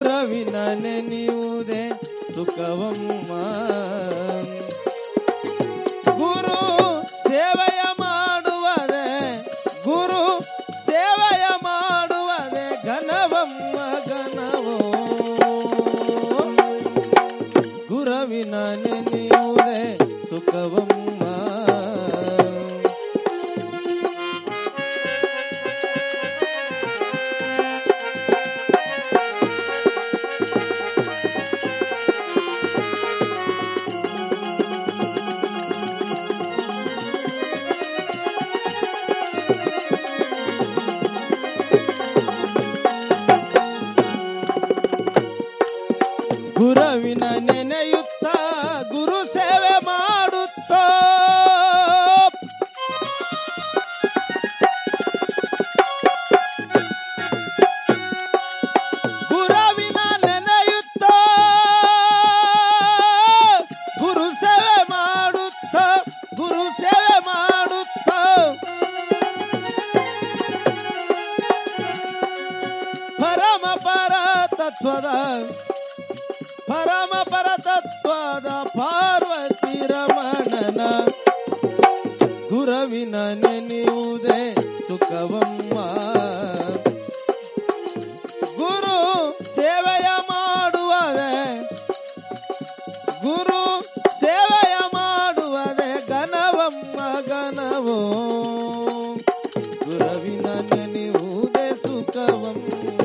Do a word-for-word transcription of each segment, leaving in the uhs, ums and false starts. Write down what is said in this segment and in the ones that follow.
ರವಿನ ನೆನೆಯುವುದೇ ಸುಖವಮ್ಮ. ಗುರು ಸೇವೆಯ ಮಾಡುವದೆ ಗುರು ಸೇವೆಯ ಮಾಡುವದೆ ಘನವಮ್ಮ ಘನವೋ. ಗುರುವಿನ ನೆನೆಯುವುದೇ ಸುಖವಮ್ಮ. ಗುರುವಿನ ನೆನೆಯುತ್ತ ಗುರು ಸೇವೆ ಮಾಡುತ್ತ ಗುರುವಿನ ನೆನೆಯುತ್ತ ಗುರು ಸೇವೆ ಮಾಡುತ್ತ ಗುರು ಸೇವೆ ಮಾಡುತ್ತ ಪರಮ ಪರ ತತ್ವದ ಪರಮ ಪರತತ್ವದ ಪಾರ್ವತಿ ರಮಣನ ಗುರುವಿನ ನೆನೆಯುವುದೇ ಸುಖವಮ್ಮ. ಗುರು ಸೇವೆಯ ಮಾಡುವದೆ ಗುರು ಸೇವೆಯ ಮಾಡುವದೆ ಘನವಮ್ಮ ಘನವೋ. ಗುರುವಿನ ನೆನೆಯುವುದೇ ಸುಖವಮ್ಮ.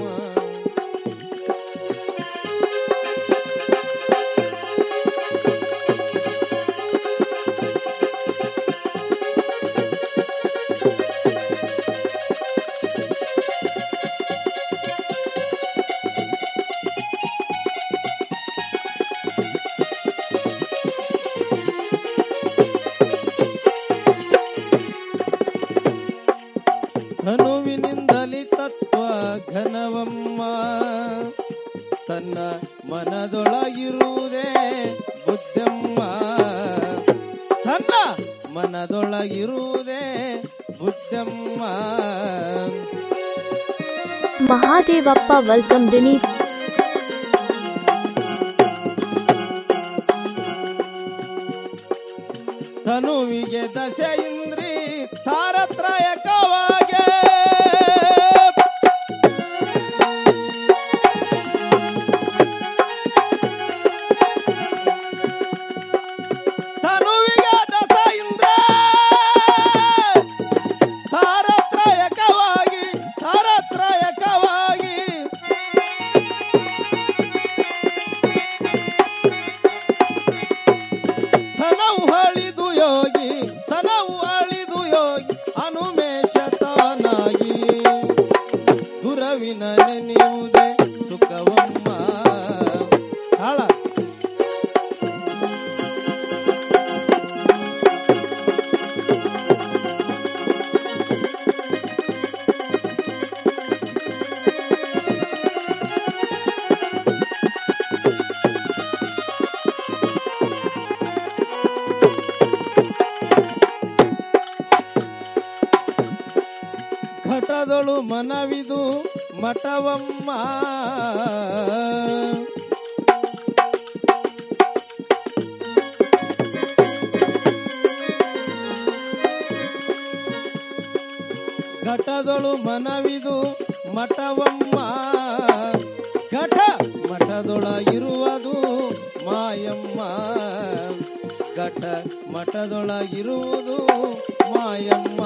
ಧನುವಿನಿಂದಲಿ ತತ್ವ ಘನವಮ್ಮ. ತನ್ನ ಮನದೊಳಗಿರುವುದೇ ಬುದ್ಧಮ್ಮ. ತನ್ನ ಮನದೊಳಗಿರುವುದೇ ಬುದ್ಧಮ್ಮ. ಮಹಾದೇವಪ್ಪ ವೆಲ್ಕಮ್ ದಿನೀಪ್. ತನುವಿಗೆ ದಶೆ ಇಂದ್ರಿ ತಾರತ್ರಯಕವಾಗೆ ತನುವಿಗೆ ದಶ ಇಂದ್ರ ತಾರತ್ರಯಕವಾಗಿ ತಾರತ್ರಯಕವಾಗಿ ತನವು ಹಳಿದು ಯೋಗಿ ತನವು ಅಳಿದು ಯೋಗಿ ಅನುಮೇಶ ತಾನಾಗಿ ಗುರುವಿನ ನೆನೆಯುವುದೇ ಸುಖವಮ್ಮ. ಹಾಳ ಘಟದೊಳು ಮನವಿದು ಮಠವಮ್ಮ. ಘಟದೊಳು ಮನವಿದು ಮಠವಮ್ಮ. ಘಟ ಮಠದೊಳಗಿರುವುದು ಮಾಯಮ್ಮ. ಘಟ ಮಠದೊಳಗಿರುವುದು ಮಾಯಮ್ಮ.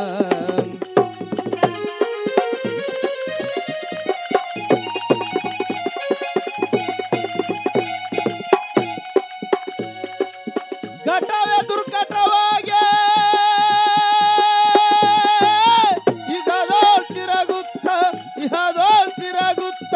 ಘಟವೇ ದುರ್ಘಟವಾಗಿ ಇಹದೋಳ್ ತಿರುಗುತ್ತ ಇಹದೋಳ್ ತಿರುಗುತ್ತ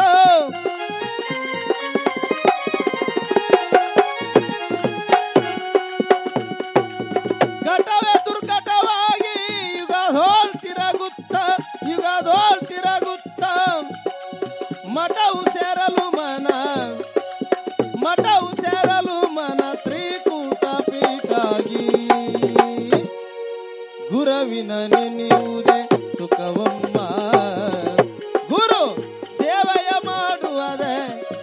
ಘಟವೇ ದುರ್ಘಟವಾಗಿ ಯುಗದೋಳ್ ತಿರುಗುತ್ತ ಯುಗದೋಳ್ ತಿರುಗುತ್ತ ಮಠವು ಸೇರಲು ಮನ ಮಠವು ಸೇರಲು ಮನ ತ್ರಿಕೂಟ ಪೀಠಾಗಿ ಗುರುವಿನ ನೆನೆಯುವುದೇ ಸುಖವಮ್ಮ. ಗುರು ಸೇವೆಯ ಮಾಡುವದೆ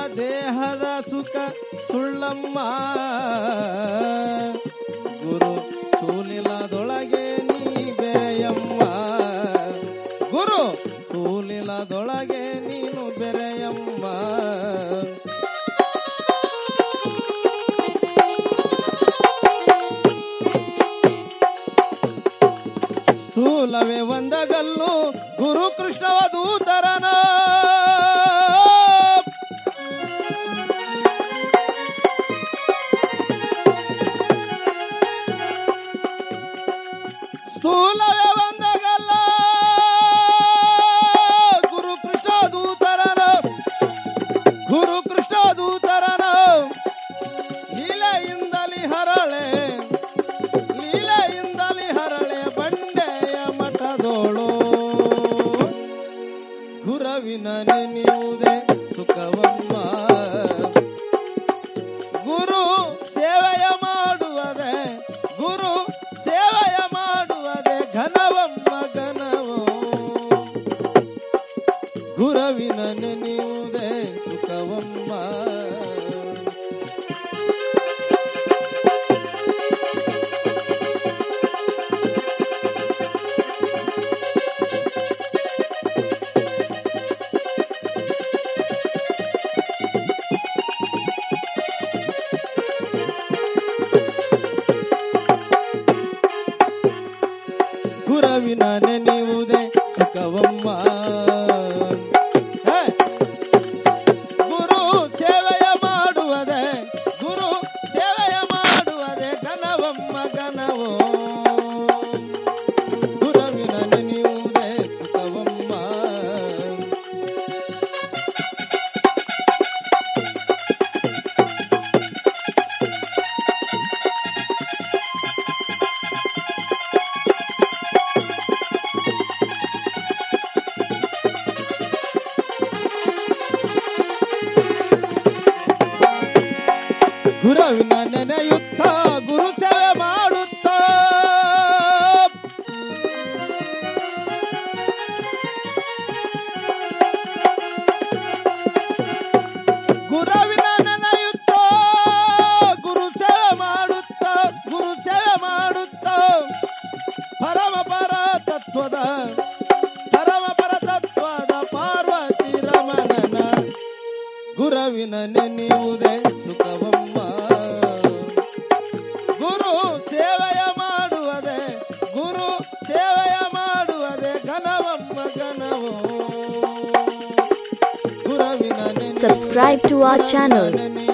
ದೇಹದ ಸುಖ ಸುಳ್ಳಮ್ಮ ಗುರು ಸೂಲಿಲದೊಳಗೆ ನೀ ಬೆರೆಯಮ್ಮ ಗುರು ಸೂಲಿಲದೊಳಗೆ ನೀನು ಬೆರೆಯಮ್ಮ ಸ್ಥೂಲವೇ ಒಂದಗಲ್ಲು ಗುರು ಕೃಷ್ಣವ ದೂತರನ ಸ್ಥೂಲವೇ ಒಂದಗಲ್ಲ ಗುರು ಕೃಷ್ಣ ದೂತರನ ಗುರು ಕೃಷ್ಣ ದೂತರನ ಲೀಲೆಯಿಂದಲಿ ಹರಳೆ ಲೀಲೆಯಿಂದಲಿ ಹರಳೆ ಬಂಡೆಯ ಮಠದೋಳು ಗುರುವಿನ ನೆನೆಯುವುದೇ ಸುಖವಮ್ಮ ಗುರು ಸೇವೆಯ ಮಾಡುವುದೇ ಗುರು ಸೇವೆಯ ಮಾಡುವುದೇ ಘನವಮ್ಮ ಘನವೋ ಗುರುವಿನ ನೆನೆಯುವುದೇ ಸುಖವಮ್ಮ ಗುರುವಿನ ನೆನೆಯುವುದೇ ಸುಖವಮ್ಮ ಗುರು ಸೇವೆಯ ಮಾಡುವುದೇ ಗುರು ಸೇವೆಯ ಮಾಡುವುದೇ ಘನವಮ್ಮ ಘನವೋ ಗುರುವಿನ ನೆನೆಯುವುದೇ ಸುಖವಮ್ಮ ಗುರುವಿನ ನೆನೆಯುತ್ತ ಗುರು ಸೇವೆ ಮಾಡುತ್ತ ಗುರುವಿನ ನೆನೆಯುತ್ತ ಗುರು ಸೇವೆ ಮಾಡುತ್ತ ಗುರು ಸೇವೆ ಮಾಡುತ್ತ ಪರಮ ಪರ ತತ್ವದ ಪರಮ ಪರ ತತ್ವದ ಪಾರ್ವತಿ ರಮಣನ ಗುರುವಿನ ನೆನೆಯುವುದೇ ಸುಖವಮ್ಮ ಗುರು ಸೇವೆಯ ಮಾಡುವುದೇ ಗುರು ಸೇವೆಯ ಮಾಡುವುದೇ ಘನವಮ್ಮ ಘನವೋ ಗುರುವಿನ Subscribe to our channel. ನೆನೆಯುವುದೇ